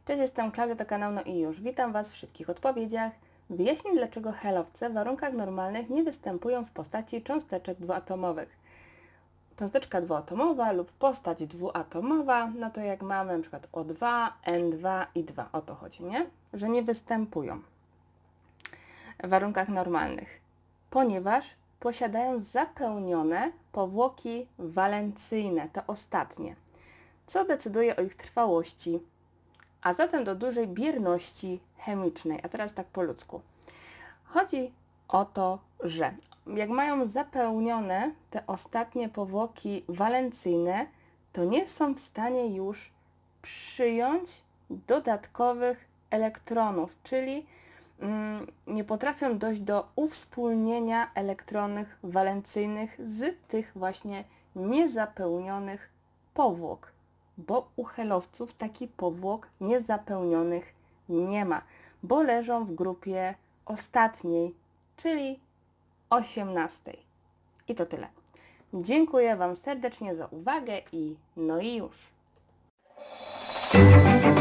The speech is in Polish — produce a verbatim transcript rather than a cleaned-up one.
Cześć, jestem Klaudia, to kanał No i już. Witam Was w szybkich odpowiedziach. Wyjaśnię, dlaczego helowce w warunkach normalnych nie występują w postaci cząsteczek dwuatomowych. Cząsteczka dwuatomowa lub postać dwuatomowa, no to jak mamy na przykład O dwa, N dwa i dwa, o to chodzi, nie? Że nie występują w warunkach normalnych, ponieważ posiadają zapełnione powłoki walencyjne, te ostatnie, co decyduje o ich trwałości, a zatem do dużej bierności chemicznej. A teraz tak po ludzku. Chodzi o to, że jak mają zapełnione te ostatnie powłoki walencyjne, to nie są w stanie już przyjąć dodatkowych elektronów, czyli mm, nie potrafią dojść do uwspólnienia elektronów walencyjnych z tych właśnie niezapełnionych powłok, bo u helowców takich powłok niezapełnionych nie ma, bo leżą w grupie ostatniej, czyli osiemnastej. I to tyle. Dziękuję Wam serdecznie za uwagę i no i już.